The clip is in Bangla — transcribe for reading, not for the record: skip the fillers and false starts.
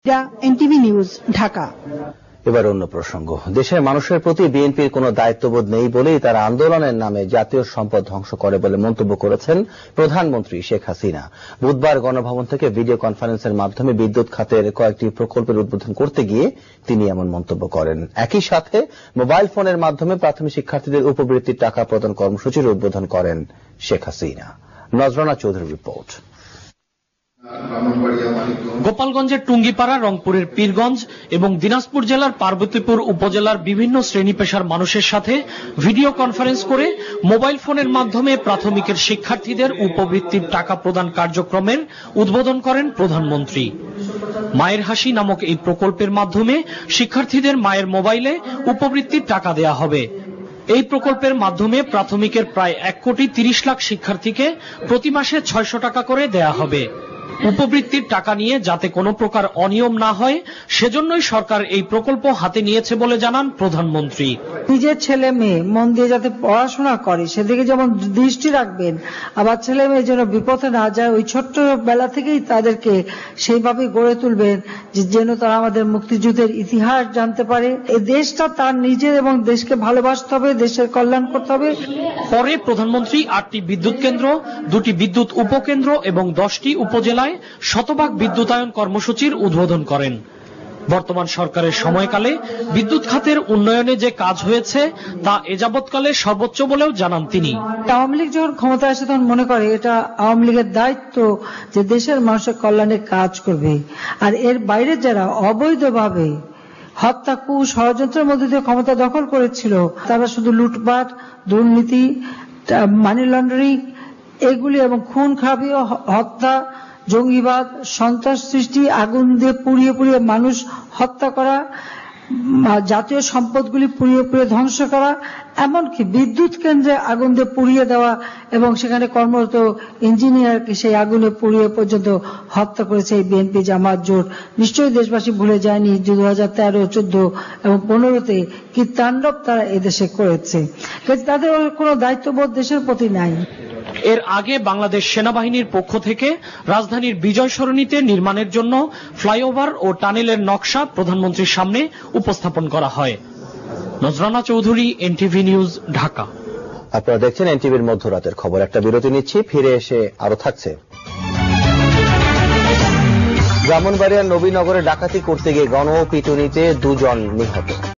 NTV news, Dhaka. এবার অন্য প্রসঙ্গ। দেশের মানুষের প্রতি বিএনপির কোনো দায়িত্ববোধ নেই বলেই তারা আন্দোলনের নামে জাতীয় সম্পদ ধ্বংস করে বলে মন্তব্য করেছেন প্রধানমন্ত্রী শেখ হাসিনা। বুধবার গণভবন থেকে ভিডিও কনফারেন্সের মাধ্যমে বিদ্যুৎ খাতের কয়েকটি প্রকল্পের উদ্বোধন করতে গিয়ে তিনি এমন মন্তব্য করেন। একই সাথে মোবাইল ফোনের মাধ্যমে প্রাথমিক শিক্ষার্থীদের উপবৃত্তির টাকা প্রদান কর্মসূচির উদ্বোধন করেন শেখ হাসিনা। নজরানা চৌধুরীর রিপোর্ট। গোপালগঞ্জের টুঙ্গিপাড়া, রংপুরের পীরগঞ্জ এবং দিনাজপুর জেলার পার্বতীপুর উপজেলার বিভিন্ন শ্রেণী পেশার মানুষের সাথে ভিডিও কনফারেন্স করে মোবাইল ফোনের মাধ্যমে প্রাথমিকের শিক্ষার্থীদের উপবৃত্তির টাকা প্রদান কার্যক্রমের উদ্বোধন করেন প্রধানমন্ত্রী। মায়ের হাসি নামক এই প্রকল্পের মাধ্যমে শিক্ষার্থীদের মায়ের মোবাইলে উপবৃত্তির টাকা দেয়া হবে। এই প্রকল্পের মাধ্যমে প্রাথমিকের প্রায় 1,30,00,000 শিক্ষার্থীকে প্রতি মাসে 600 টাকা করে দেয়া হবে। উপবৃত্তির টাকা নিয়ে যাতে কোনো প্রকার অনিয়ম না হয় সেজন্যই সরকার এই প্রকল্প হাতে নিয়েছে বলে জানান প্রধানমন্ত্রী। নিজের ছেলে মেয়ে মন দিয়ে যাতে পড়াশোনা করে সেদিকে যেমন দৃষ্টি রাখবেন, আবার ছেলে মেয়ে যেন বিপথে না যায় ওই ছোট্ট বেলা থেকেই তাদেরকে সেইভাবে গড়ে তুলবেন যেন তারা আমাদের মুক্তিযুদ্ধের ইতিহাস জানতে পারে। এই দেশটা তার নিজের এবং দেশকে ভালোবাসতে হবে, দেশের কল্যাণ করতে হবে। পরে প্রধানমন্ত্রী 8টি বিদ্যুৎ কেন্দ্র, 2টি বিদ্যুৎ উপকেন্দ্র এবং 10টি উপজেলায় শতভাগ বিদ্যুতায়ন কর্মসূচির উদ্বোধন করেন। বর্তমান সরকারের সময়কালে বিদ্যুৎ খাতের উন্নয়নে যে কাজ হয়েছে তা এযাবৎকালে সর্বোচ্চ বলেও জানান তিনি। আওয়ামী লীগ যখন ক্ষমতায় আসে তখন মনে করে এটা আওয়ামী লীগের দায়িত্ব যে দেশের মানুষের কল্যাণে কাজ করবে, আর এর বাইরে যারা অবৈধভাবে হত্যা, ষড়যন্ত্রের মধ্যে দিয়ে ক্ষমতা দখল করেছিল তারা শুধু লুটপাট, দুর্নীতি, মানি লন্ডারিং এগুলি এবং খুন খারাপি, হত্যা, জঙ্গিবাদ, সন্ত্রাস সৃষ্টি, আগুন দিয়ে পুড়িয়ে পুড়িয়ে মানুষ হত্যা করা, জাতীয় সম্পদগুলি পুড়িয়ে পুড়িয়ে ধ্বংস করা, এমনকি বিদ্যুৎ কেন্দ্রে আগুন দিয়ে পুড়িয়ে দেওয়া এবং সেখানে কর্মরত ইঞ্জিনিয়ারকে সেই আগুনে পুড়িয়ে পর্যন্ত হত্যা করেছে এই বিএনপি জামাত জোট। নিশ্চয়ই দেশবাসী ভুলে যায়নি 2013, 14 এবং 15-তে কি তাণ্ডব তারা এদেশে করেছে। তাদের কোনো দায়িত্ববোধ দেশের প্রতি নাই। এর আগে বাংলাদেশ সেনাবাহিনীর পক্ষ থেকে রাজধানীর বিজয় সরণিতে নির্মাণের জন্য ফ্লাইওভার ও টানেলের নকশা প্রধানমন্ত্রীর সামনে উপস্থাপন করা হয়। Nazrana Chowdhury, NTV news, Dhaka. আপনারা দেখছেন এনটিভির মধ্যরাতের খবর। একটা বিরতি নিচ্ছি, ফিরে এসে আরো থাকছে। ব্রাহ্মণবাড়িয়ার নবীনগরে ডাকাতি করতে গিয়ে গণপিটুনিতে 2 জন নিহত।